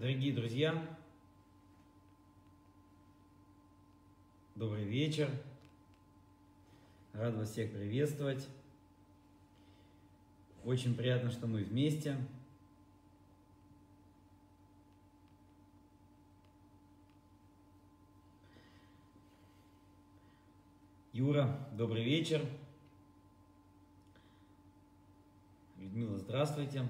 Дорогие друзья, добрый вечер. Рад вас всех приветствовать. Очень приятно, что мы вместе. Юра, добрый вечер. Людмила, здравствуйте.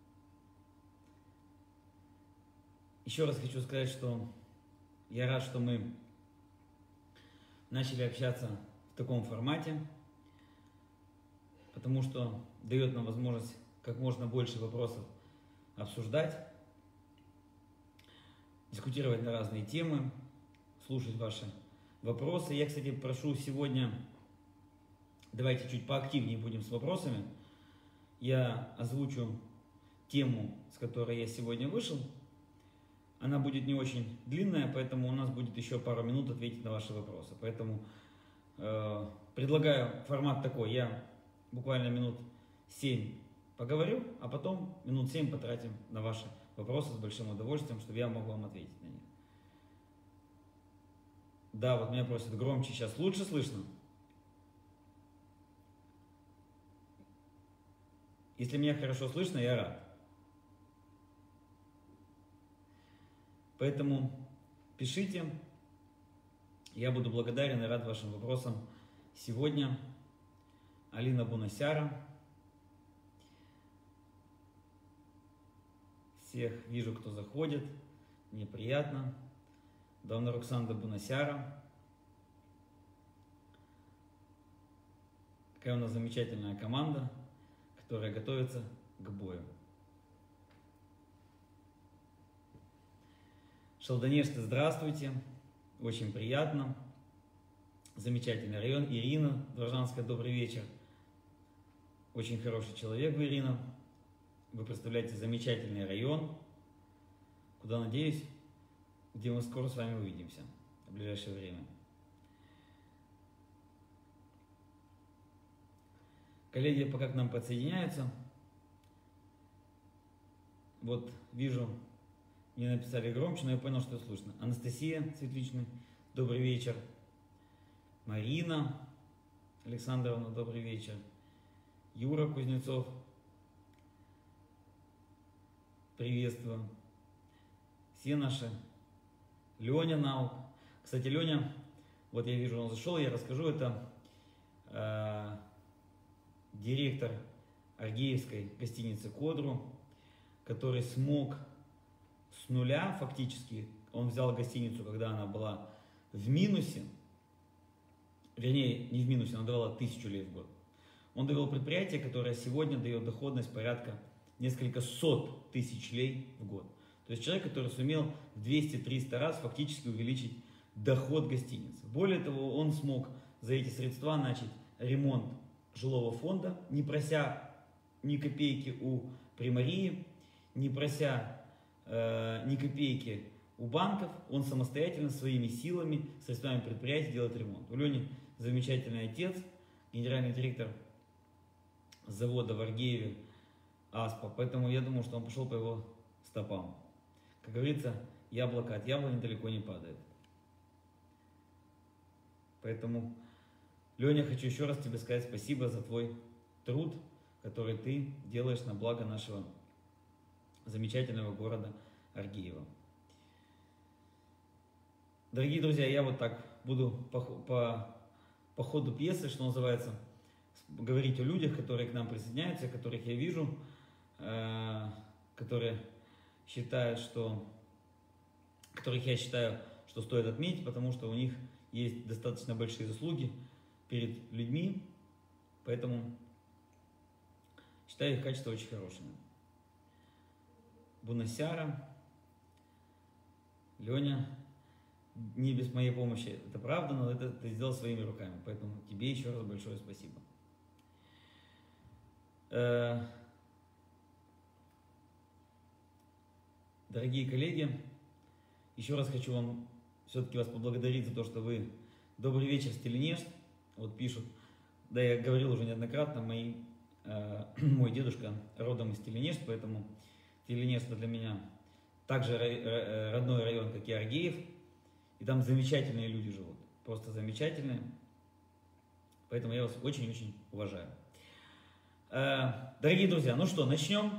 Еще раз хочу сказать, что я рад, что мы начали общаться в таком формате, потому что дает нам возможность как можно больше вопросов обсуждать, дискутировать на разные темы, слушать ваши вопросы. Я, кстати, прошу сегодня, давайте чуть поактивнее будем с вопросами. Я озвучу тему, с которой я сегодня вышел. Она будет не очень длинная, поэтому у нас будет еще пару минут ответить на ваши вопросы. Поэтому предлагаю формат такой. Я буквально минут 7 поговорю, а потом минут 7 потратим на ваши вопросы с большим удовольствием, чтобы я мог вам ответить на них. Да, вот меня просят громче, сейчас лучше слышно? Если меня хорошо слышно, я рад. Поэтому пишите, я буду благодарен и рад вашим вопросам. Сегодня Алина Бунасяра. Всех вижу, кто заходит, мне приятно. Давно Роксанда Бунасяра. Какая у нас замечательная команда, которая готовится к бою. Шалданешты, здравствуйте, очень приятно, замечательный район. Ирина Дворжанская, добрый вечер, очень хороший человек вы, Ирина, вы представляете замечательный район, куда, надеюсь, где мы скоро с вами увидимся в ближайшее время. Коллеги пока к нам подсоединяются, вот вижу, мне написали громче, но я понял, что слышно. Анастасия Светличная, добрый вечер. Марина Александровна, добрый вечер. Юра Кузнецов, приветствую. Все наши. Леня Наук. Кстати, Леня, вот я вижу, он зашел, я расскажу, это директор Аргеевской гостиницы «Кодру», который смог с нуля, фактически, он взял гостиницу, когда она была в минусе, вернее, не в минусе, она давала 1000 лей в год. Он довел предприятие, которое сегодня дает доходность порядка несколько сот тысяч лей в год. То есть человек, который сумел в 200-300 раз фактически увеличить доход гостиницы. Более того, он смог за эти средства начать ремонт жилого фонда, не прося ни копейки у Примарии, не прося ни копейки у банков, он самостоятельно своими силами, средствами предприятия делает ремонт. У Лени замечательный отец, генеральный директор завода в Аргееве АСПА, поэтому я думаю, что он пошел по его стопам. Как говорится, яблоко от яблони далеко не падает. Поэтому, Леня, хочу еще раз тебе сказать спасибо за твой труд, который ты делаешь на благо нашего замечательного города Аргеева. Дорогие друзья, я вот так буду по ходу пьесы, что называется, говорить о людях, которые к нам присоединяются, которых я вижу, которые считают, которых я считаю, что стоит отметить, потому что у них есть достаточно большие заслуги перед людьми, поэтому считаю их качества очень хорошими. Бунасяра, Леня, не без моей помощи, это правда, но это ты сделал своими руками, поэтому тебе еще раз большое спасибо. Дорогие коллеги, еще раз хочу вам все-таки вас поблагодарить за то, что вы... Добрый вечер, Стеленешт, вот пишут, да, я говорил уже неоднократно, мой дедушка родом из Стеленешт, поэтому Стеленешт для меня также родной район, как и Аргеев, и там замечательные люди живут, просто замечательные, поэтому я вас очень-очень уважаю. Дорогие друзья, ну что, начнем.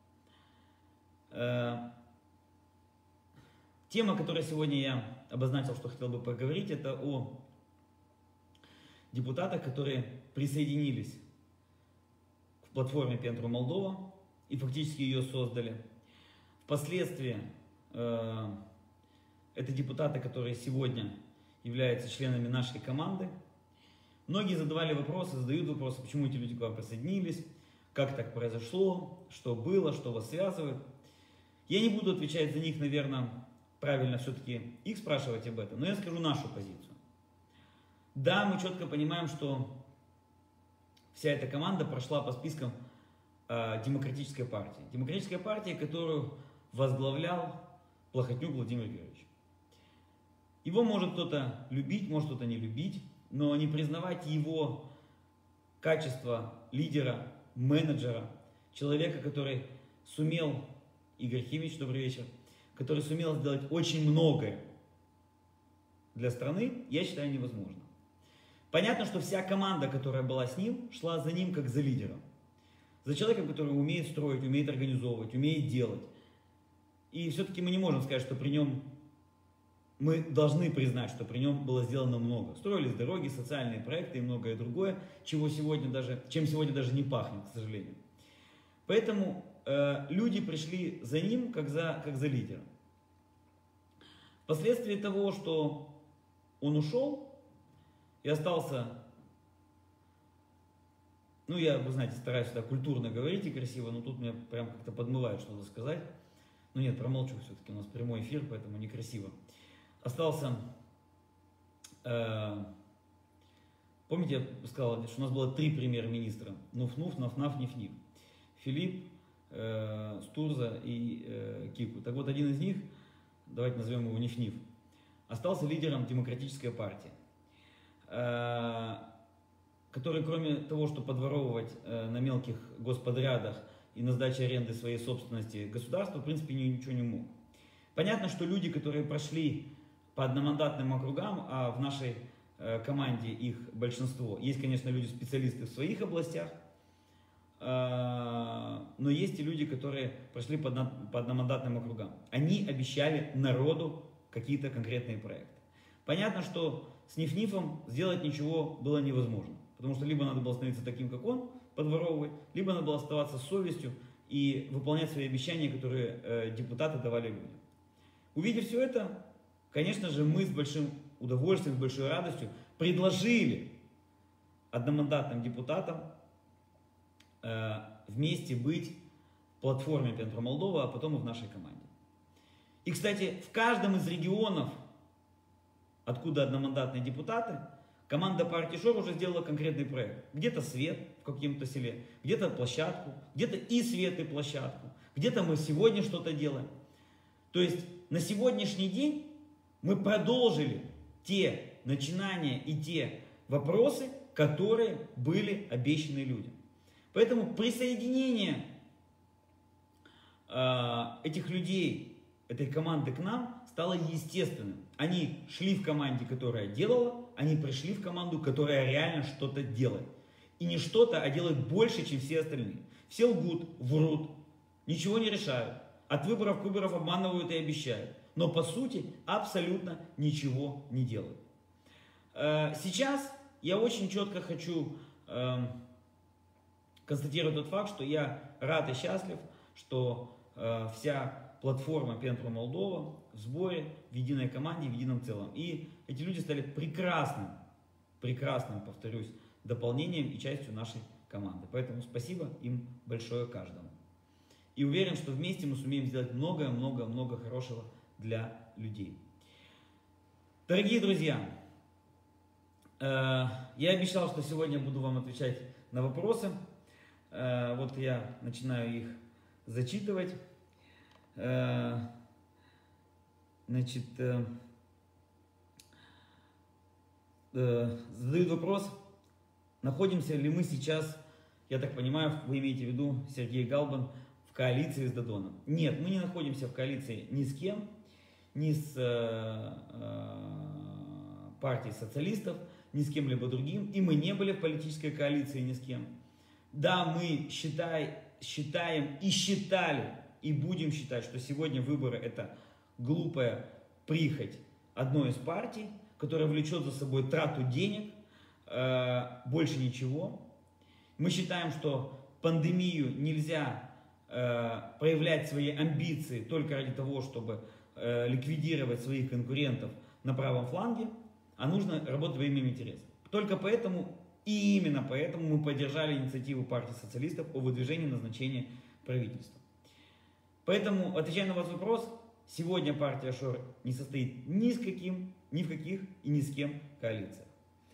Тема, которую сегодня я обозначил, что хотел бы поговорить, это о депутатах, которые присоединились к платформе Пентру Молдова и фактически ее создали. Впоследствии это депутаты, которые сегодня являются членами нашей команды. Многие задавали вопросы, задают вопросы, почему эти люди к вам присоединились, как так произошло, что было, что вас связывает. Я не буду отвечать за них, наверное, правильно все-таки их спрашивать об этом, но я скажу нашу позицию. Да, мы четко понимаем, что вся эта команда прошла по спискам Демократической партии. Демократическая партия, которую возглавлял Плохотнюк Владимир Георгиевич. Его может кто-то любить, может кто-то не любить, но не признавать его качество лидера, менеджера, человека, который сумел, Игорь Химич, добрый вечер, который сумел сделать очень многое для страны, я считаю, невозможно. Понятно, что вся команда, которая была с ним, шла за ним как за лидером. За человеком, который умеет строить, умеет организовывать, умеет делать. И все-таки мы не можем сказать, что при нем, мы должны признать, что при нем было сделано много. Строились дороги, социальные проекты и многое другое, чем сегодня даже не пахнет, к сожалению. Поэтому люди пришли за ним как за лидером. Впоследствии того, что он ушел и остался, ну я, вы знаете, стараюсь всегда культурно говорить и красиво, но тут меня прям как-то подмывает что-то сказать. Ну нет, промолчу все-таки, у нас прямой эфир, поэтому некрасиво. Остался, помните, я сказал, что у нас было 3 премьер-министра: Нуф-Нуф, Наф-Наф, Ниф-Ниф. Филипп, Стурза и Кику. Так вот, один из них, давайте назовем его Ниф-Ниф, остался лидером Демократической партии, который, кроме того, что подворовывать на мелких господрядах и на сдаче аренды своей собственности государства, в принципе, ничего не мог. Понятно, что люди, которые прошли по одномандатным округам, а в нашей команде их большинство, есть, конечно, люди-специалисты в своих областях, но есть и люди, которые прошли по одномандатным округам. Они обещали народу какие-то конкретные проекты. Понятно, что с Ниф-Нифом сделать ничего было невозможно, потому что либо надо было становиться таким, как он, подворовывать, либо надо было оставаться с совестью и выполнять свои обещания, которые депутаты давали людям. Увидев все это, конечно же, мы с большим удовольствием, с большой радостью предложили одномандатным депутатам вместе быть в платформе Пентру Молдова, а потом и в нашей команде. И, кстати, в каждом из регионов, откуда одномандатные депутаты, команда партии ШОР уже сделала конкретный проект. Где-то свет в каком-то селе, где-то площадку, где-то и свет, и площадку, где-то мы сегодня что-то делаем. То есть на сегодняшний день мы продолжили те начинания и те вопросы, которые были обещаны людям. Поэтому присоединение этих людей, этой команды к нам стало естественным. Они шли в команде, которая делала, они пришли в команду, которая реально что-то делает. И не что-то, а делает больше, чем все остальные. Все лгут, врут, ничего не решают. От выборов к выборам обманывают и обещают. Но по сути абсолютно ничего не делают. Сейчас я очень четко хочу констатировать тот факт, что я рад и счастлив, что вся платформа Пентру Молдова в сборе, в единой команде, в едином целом. И эти люди стали прекрасным, повторюсь, дополнением и частью нашей команды. Поэтому спасибо им большое каждому. И уверен, что вместе мы сумеем сделать много хорошего для людей. Дорогие друзья, я обещал, что сегодня буду вам отвечать на вопросы. Вот я начинаю их зачитывать. Значит, задают вопрос, находимся ли мы сейчас, я так понимаю, вы имеете в виду, Сергей Галбан, в коалиции с Додоном. Нет, мы не находимся в коалиции ни с кем, ни с партией социалистов, ни с кем-либо другим, и мы не были в политической коалиции ни с кем. Да, мы считаем и считали, и будем считать, что сегодня выборы — это глупая прихоть одной из партий, которая влечет за собой трату денег, больше ничего. Мы считаем, что пандемию нельзя проявлять свои амбиции только ради того, чтобы ликвидировать своих конкурентов на правом фланге, а нужно работать во имя интереса. Только поэтому и именно поэтому мы поддержали инициативу партии социалистов о выдвижении назначения правительства. Поэтому, отвечая на ваш вопрос, сегодня партия ШОР не состоит ни в каких и ни с кем коалициях.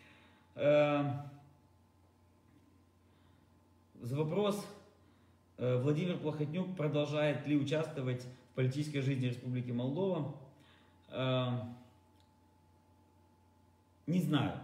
За вопрос: Владимир Плохотнюк продолжает ли участвовать в политической жизни Республики Молдова? Не знаю.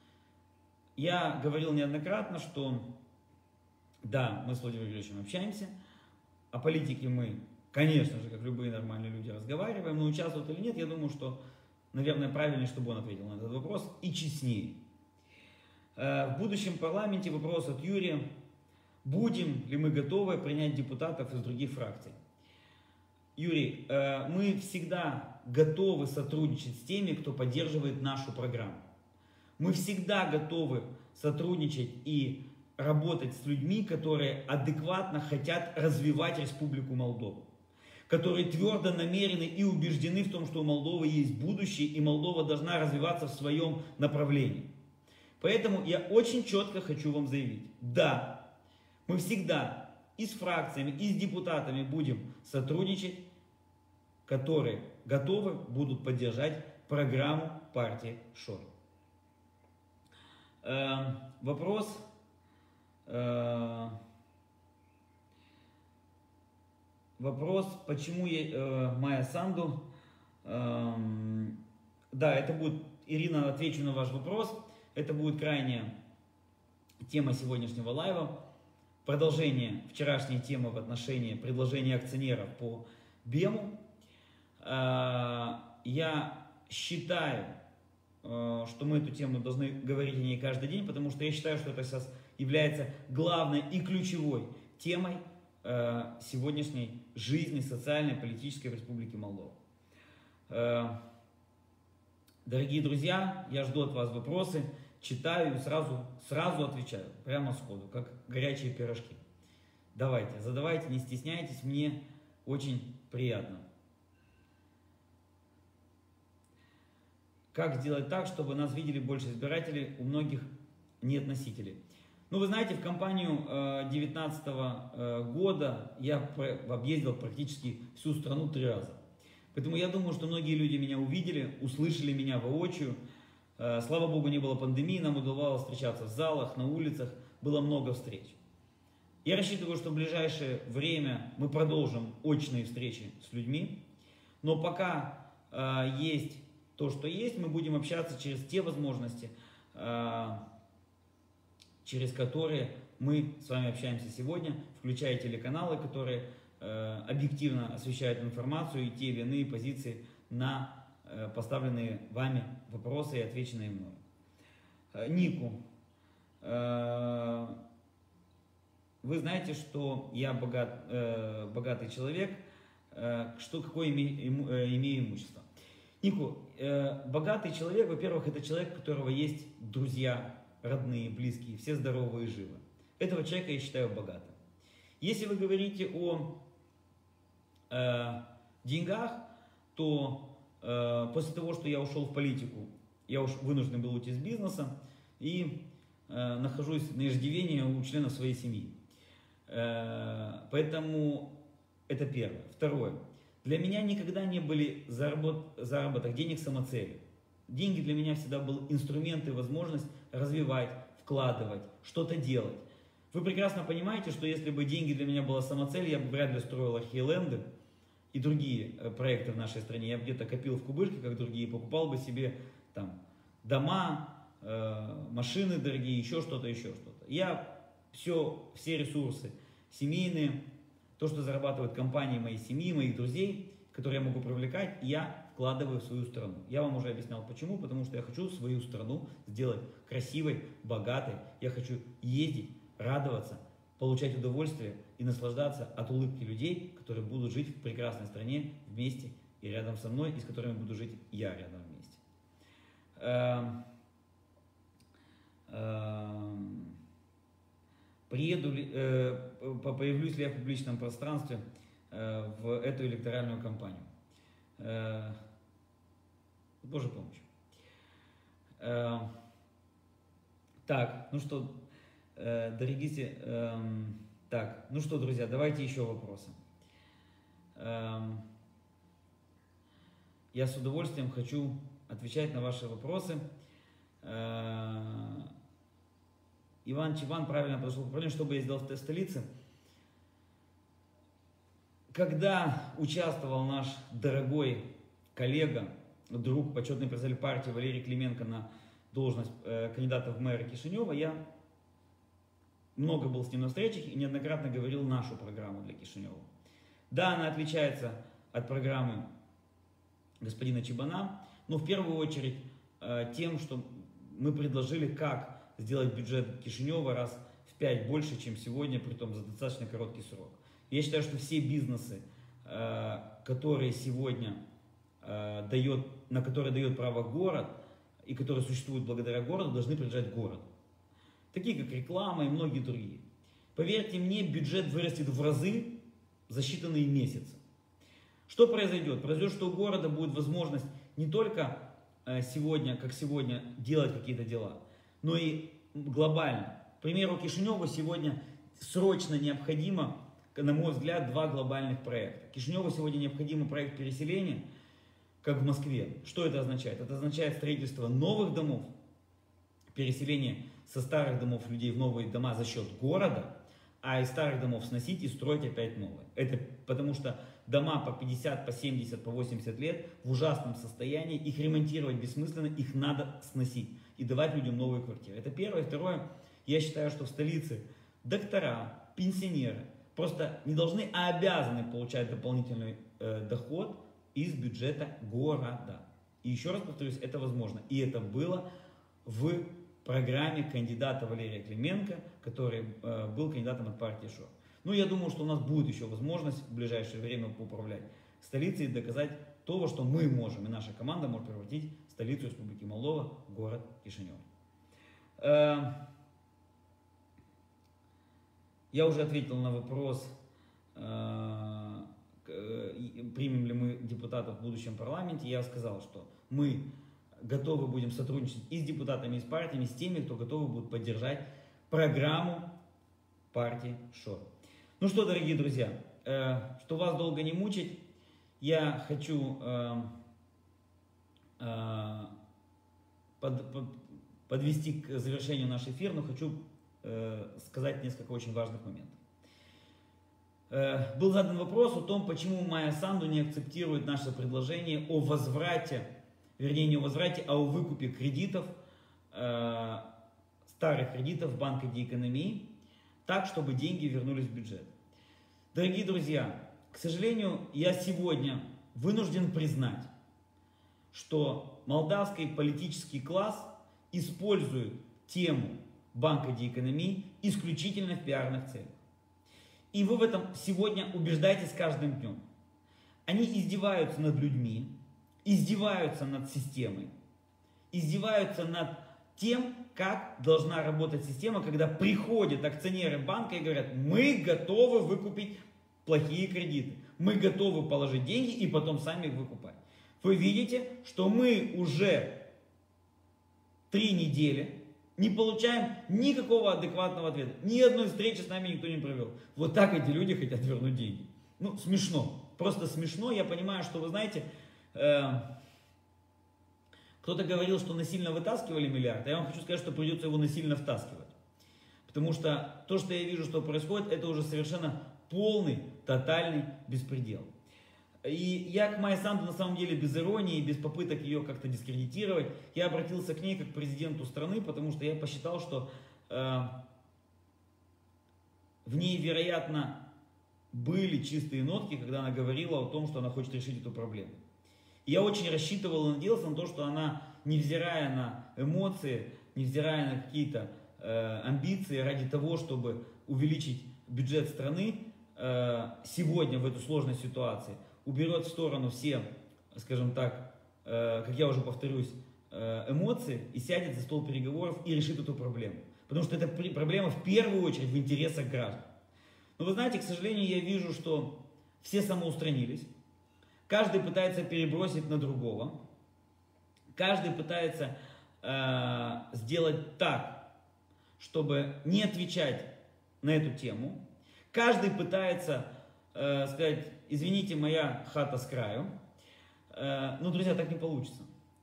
Я говорил неоднократно, что да, мы с Владимиром Юрьевичем общаемся, о политике мы, конечно же, как любые нормальные люди, разговариваем, но участвует или нет, я думаю, что, наверное, правильнее, чтобы он ответил на этот вопрос, и честнее. В будущем парламенте вопрос от Юрия: будем ли мы готовы принять депутатов из других фракций? Юрий, мы всегда готовы сотрудничать с теми, кто поддерживает нашу программу. Мы всегда готовы сотрудничать и работать с людьми, которые адекватно хотят развивать Республику Молдову, которые твердо намерены и убеждены в том, что у Молдовы есть будущее, и Молдова должна развиваться в своем направлении. Поэтому я очень четко хочу вам заявить: да, мы всегда и с фракциями, и с депутатами будем сотрудничать, которые готовы будут поддержать программу партии ШОР. Вопрос, почему Майя Санду? Да, это будет, Ирина, отвечу на ваш вопрос. Это будет крайняя тема сегодняшнего лайва. Продолжение вчерашней темы в отношении предложения акционеров по БЕМу. Я считаю, что мы эту тему должны говорить о ней каждый день, потому что я считаю, что это сейчас является главной и ключевой темой сегодняшней жизни социальной и политической в Республике Молдова. Дорогие друзья, я жду от вас вопросы, читаю и сразу отвечаю, прямо сходу, как горячие пирожки. Давайте, задавайте, не стесняйтесь, мне очень приятно. Как сделать так, чтобы нас видели больше избирателей, у многих нет носителей? Ну, вы знаете, в кампанию 2019 года я объездил практически всю страну 3 раза. Поэтому я думаю, что многие люди меня увидели, услышали меня воочию. Слава Богу, не было пандемии, нам удавалось встречаться в залах, на улицах, было много встреч. Я рассчитываю, что в ближайшее время мы продолжим очные встречи с людьми, но пока есть то, что есть, мы будем общаться через те возможности, через которые мы с вами общаемся сегодня, включая телеканалы, которые объективно освещают информацию и те или иные позиции на поставленные вами вопросы и отвеченные мной. Нику, вы знаете, что я богатый человек, какое имею имущество. Нику, богатый человек, во-первых, это человек, у которого есть друзья, родные, близкие, все здоровые и живы. Этого человека я считаю богатым. Если вы говорите о деньгах, то после того, что я ушел в политику, я уж вынужден был уйти из бизнеса и нахожусь на иждивении у членов своей семьи. Поэтому это первое. Второе. Для меня никогда не были заработок денег самоцелью. Деньги для меня всегда был инструмент и возможность развивать, вкладывать, что-то делать. Вы прекрасно понимаете, что если бы деньги для меня была самоцель, я бы вряд ли строил архиленды и другие проекты в нашей стране. Я бы где-то копил в кубышке, как другие, покупал бы себе там дома, машины дорогие, еще что-то, еще что-то. Я все ресурсы семейные то, что зарабатывают компании моей семьи, моих друзей, которые я могу привлекать, я вкладываю в свою страну. Я вам уже объяснял почему, потому что я хочу свою страну сделать красивой, богатой. Я хочу ездить, радоваться, получать удовольствие и наслаждаться от улыбки людей, которые будут жить в прекрасной стране вместе и рядом со мной, и с которыми буду жить я рядом вместе. Появлюсь ли я в публичном пространстве в эту электоральную кампанию? Боже помощь. Так, ну что, дорогие, так, ну что, друзья, давайте еще вопросы. Я с удовольствием хочу отвечать на ваши вопросы. Иван Чиван правильно подошел к проблеме, что бы я сделал в столице. Когда участвовал наш дорогой коллега, друг, почетный представитель партии Валерий Клименко на должность кандидата в мэра Кишинева, я много был с ним на встречах и неоднократно говорил нашу программу для Кишинева. Да, она отличается от программы господина Чебана, но в первую очередь тем, что мы предложили, как сделать бюджет Кишинева раз в 5 больше, чем сегодня, притом за достаточно короткий срок. Я считаю, что все бизнесы, которые сегодня на которые дает право город и которые существуют благодаря городу, должны принадлежать городу. Такие как реклама и многие другие. Поверьте мне, бюджет вырастет в разы за считанные месяцы. Что произойдет? Произойдет, что у города будет возможность не только сегодня, как сегодня, делать какие-то дела, но и глобально. К примеру, Кишиневу сегодня срочно необходимо, на мой взгляд, 2 глобальных проекта. Кишиневу сегодня необходим проект переселения, как в Москве. Что это означает? Это означает строительство новых домов, переселение со старых домов людей в новые дома за счет города, а из старых домов сносить и строить опять новые. Это потому что дома по 50, по 70, по 80 лет в ужасном состоянии, их ремонтировать бессмысленно, их надо сносить и давать людям новые квартиры. Это первое. Второе, я считаю, что в столице доктора, пенсионеры просто не должны, а обязаны получать дополнительный доход из бюджета города. И еще раз повторюсь, это возможно. И это было в программе кандидата Валерия Клименко, который был кандидатом от партии ШОР. Ну, я думаю, что у нас будет еще возможность в ближайшее время поуправлять столицей и доказать то, во что мы можем, и наша команда может превратить столицу Республики Молдова в город Кишинев. Я уже ответил на вопрос, примем ли мы депутатов в будущем парламенте. Я сказал, что мы готовы будем сотрудничать и с депутатами, и с партиями, с теми, кто готовы будет поддержать программу партии ШОР. Ну что, дорогие друзья, что вас долго не мучить, я хочу подвести к завершению наш эфир, но хочу сказать несколько очень важных моментов. Был задан вопрос о том, почему Майя Санду не акцептирует наше предложение о возврате, вернее не о возврате, а о выкупе кредитов, старых кредитов в Банке Ди Экономии, так, чтобы деньги вернулись в бюджет. Дорогие друзья, к сожалению, я сегодня вынужден признать, что молдавский политический класс использует тему Банка Ди Экономии исключительно в пиарных целях. И вы в этом сегодня убеждаетесь каждым днем. Они издеваются над людьми, издеваются над системой, издеваются над тем, как должна работать система, когда приходят акционеры банка и говорят: мы готовы выкупить плохие кредиты, мы готовы положить деньги и потом сами их выкупать. Вы видите, что мы уже 3 недели не получаем никакого адекватного ответа. Ни одной встречи с нами никто не провел. Вот так эти люди хотят вернуть деньги. Ну, смешно. Просто смешно. Я понимаю, что, вы знаете, кто-то говорил, что насильно вытаскивали миллиард. А я вам хочу сказать, что придется его насильно втаскивать. Потому что то, что я вижу, что происходит, это уже совершенно полный, тотальный беспредел. И я к Майе Санду на самом деле без иронии, без попыток ее как-то дискредитировать, я обратился к ней как к президенту страны, потому что я посчитал, что в ней, вероятно, были чистые нотки, когда она говорила о том, что она хочет решить эту проблему. И я очень рассчитывал и надеялся на то, что она, невзирая на эмоции, невзирая на какие-то амбиции ради того, чтобы увеличить бюджет страны, сегодня в эту сложной ситуации уберет в сторону все, скажем так, как я уже повторюсь, эмоции и сядет за стол переговоров и решит эту проблему. Потому что эта проблема в первую очередь в интересах граждан. Но вы знаете, к сожалению, я вижу, что все самоустранились. Каждый пытается перебросить на другого. Каждый пытается сделать так, чтобы не отвечать на эту тему. Каждый пытается сказать: извините, моя хата с краю. Но, друзья, так не получится.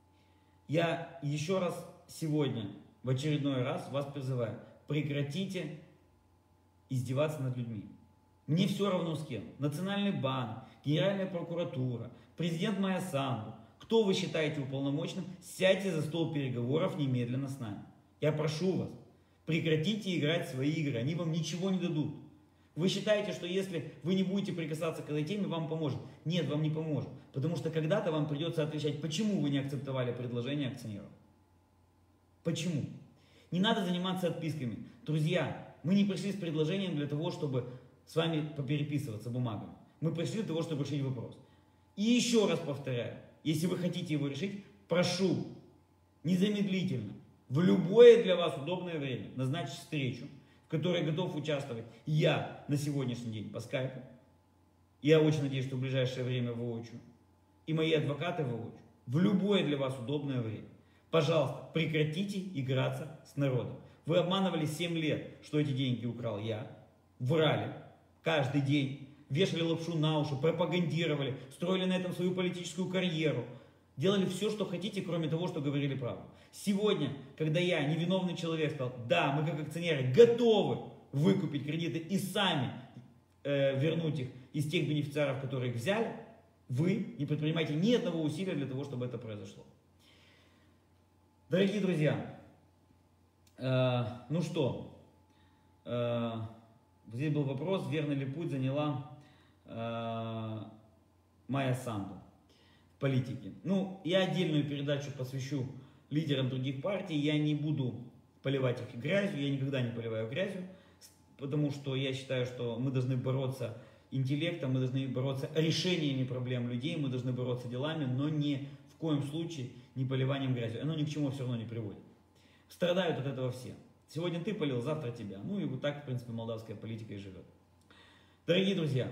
Я еще раз сегодня, в очередной раз вас призываю: прекратите издеваться над людьми. Мне все равно с кем. Национальный банк, Генеральная прокуратура, президент Майя Санду. Кто вы считаете уполномоченным, сядьте за стол переговоров немедленно с нами. Я прошу вас, прекратите играть в свои игры, они вам ничего не дадут. Вы считаете, что если вы не будете прикасаться к этой теме, вам поможет? Нет, вам не поможет. Потому что когда-то вам придется отвечать, почему вы не акцептовали предложение акционеров. Почему? Не надо заниматься отписками. Друзья, мы не пришли с предложением для того, чтобы с вами попереписываться бумагами. Мы пришли для того, чтобы решить вопрос. И еще раз повторяю, если вы хотите его решить, прошу, незамедлительно, в любое для вас удобное время назначить встречу, в которой готов участвовать я на сегодняшний день по скайпу. Я очень надеюсь, что в ближайшее время воочию. И мои адвокаты воочию. В любое для вас удобное время. Пожалуйста, прекратите играться с народом. Вы обманывали 7 лет, что эти деньги украл я. Врали каждый день. Вешали лапшу на уши, пропагандировали, строили на этом свою политическую карьеру. Делали все, что хотите, кроме того, что говорили правду. Сегодня, когда я, невиновный человек, сказал: да, мы как акционеры готовы выкупить кредиты и сами вернуть их из тех бенефициаров, которые их взяли, вы не предпринимаете ни одного усилия для того, чтобы это произошло. Дорогие друзья, ну что, здесь был вопрос, верный ли путь заняла Майя Санду в политике. Ну, я отдельную передачу посвящу лидерам других партий, я не буду поливать их грязью, я никогда не поливаю грязью, потому что я считаю, что мы должны бороться интеллектом, мы должны бороться решениями проблем людей, мы должны бороться делами, но ни в коем случае не поливанием грязью. Оно ни к чему все равно не приводит. Страдают от этого все. Сегодня ты полил, завтра тебя. Ну и вот так, в принципе, молдавская политика и живет. Дорогие друзья,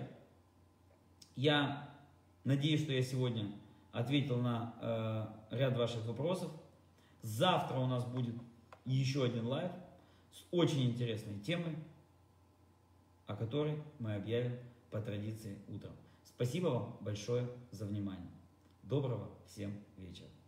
я надеюсь, что я сегодня ответил на ряд ваших вопросов. Завтра у нас будет еще один лайв с очень интересной темой, о которой мы объявим по традиции утром. Спасибо вам большое за внимание. Доброго всем вечера.